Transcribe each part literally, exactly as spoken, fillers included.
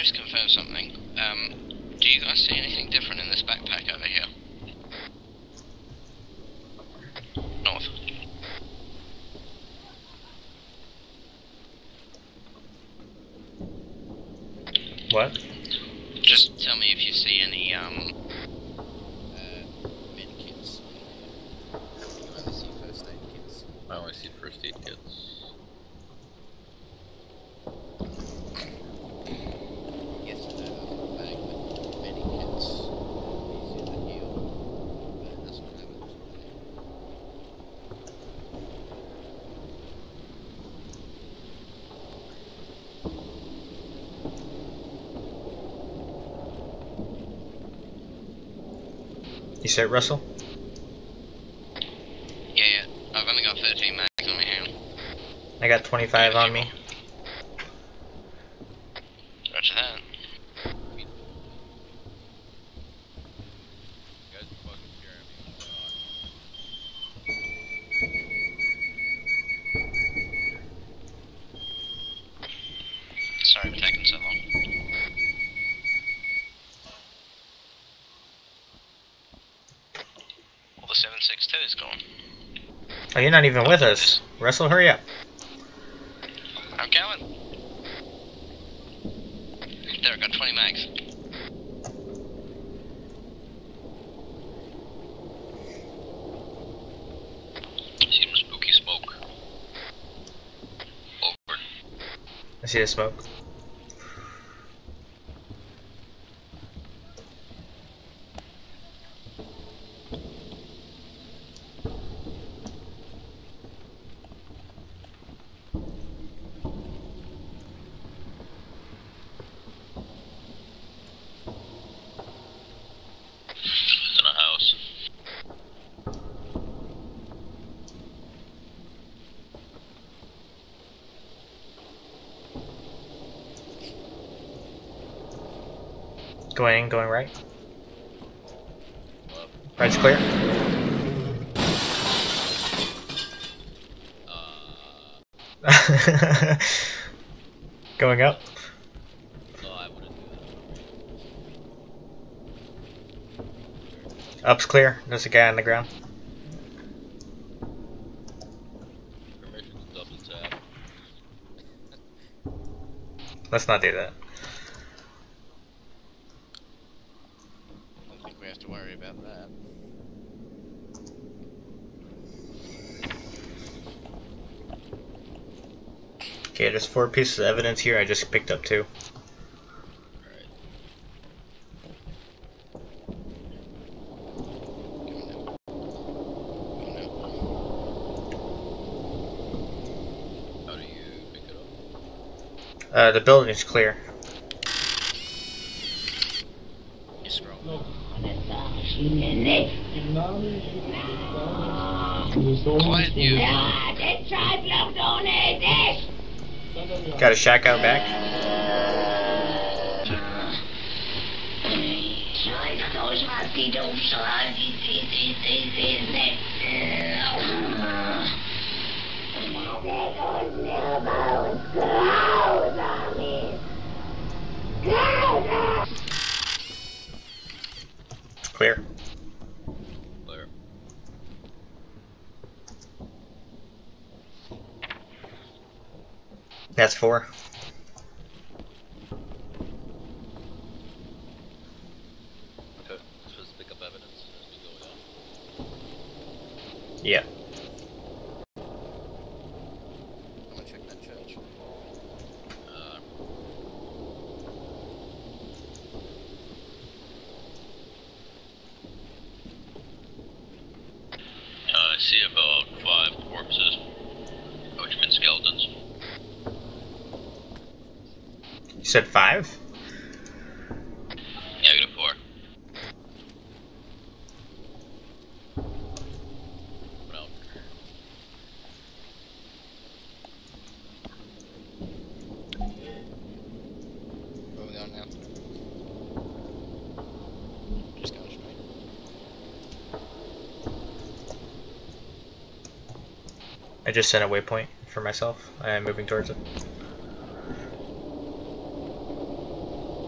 I just confirm something? Um, do you guys see anything different in this backpack over here? North. What? Just tell me if you see any, um... Uh, medkits. You only see first aid kits. I only see first aid kits. Yesterday I was in a bag with medkits. Easier to heal, but it doesn't have it. You said Russell? Yeah, yeah. I've only got thirteen mags on me, hang on. I got twenty-five on me. Roger that. You guys are fucking scaring me. Sorry for taking so long. Well, the seven six two is gone. Oh, you're not even with us. Russell, hurry up. I'm going. There, I got twenty mags. See some spooky smoke. Over. I see the smoke. It's in a house. Going in, going right. Left. Right's clear. Uh, Going up. no, I wouldn't do that. Up's clear. There's a guy on the ground. Permission to double tap. Let's not do that. I don't think we have to worry about that. Okay, there's four pieces of evidence here. I just picked up two. Alright. How do you pick it up? Uh, the building's clear. You scroll. Quiet, you. Got a shack out back. Clear. Clear. That's four. Okay. Let's just pick up evidence as we go down. Yeah. I'm gonna check that church. Uh, uh, I see about five corpses. Which means skeletons. You said five? Negative four. What out? Where are we going now? Just going straight. I just set a waypoint for myself. I am moving towards it.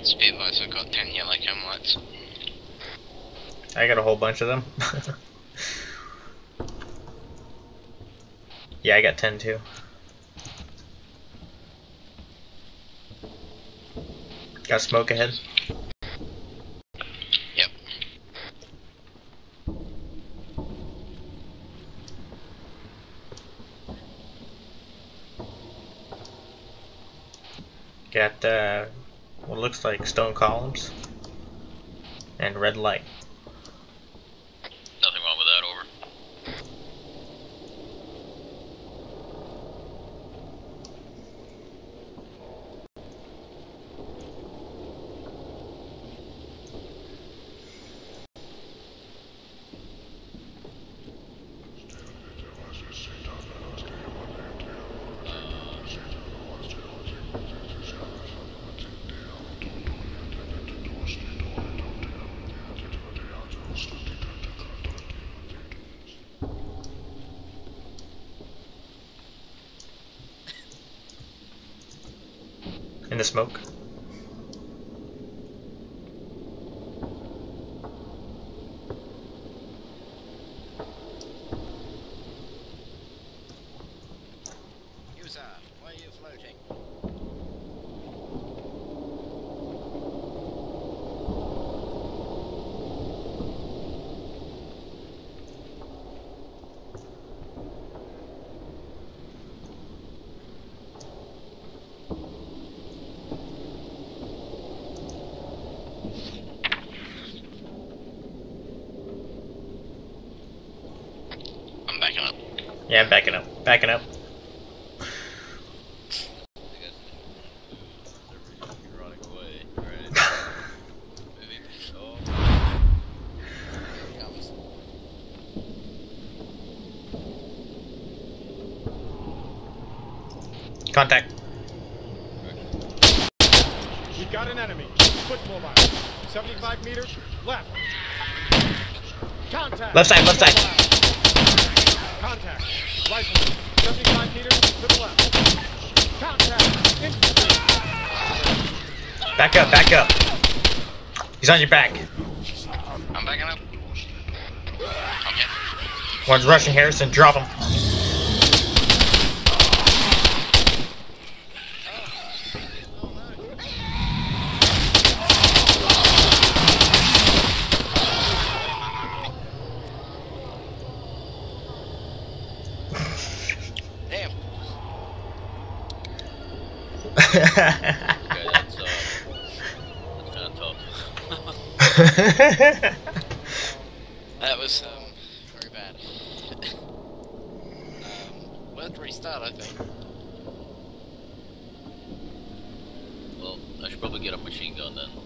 Speedlights have got ten yellow cam lights. I got a whole bunch of them. Yeah, I got ten too. Got smoke ahead. Yep. Got uh, what looks like stone columns and red light. Nothing wrong with that, over. In the smoke. User, why are you floating? I'm backing up. Yeah, I'm backing up. Backing up. I guess you're running away, right? Moving. Oh. Comes. Contact. We've got an enemy. Foot mobile. seventy-five meters left. Contact. Left side, left side. Contact. Rifleman. seventy-five meters to the left. Contact. Infantry. Back up, back up. He's on your back. I'm backing up. Okay. One's rushing Harrison, drop him. Oh no. Damn. Okay, that's, uh, that's kinda tough. That was um very bad. um, we'll have to restart, I think. Well, I should probably get a machine gun then.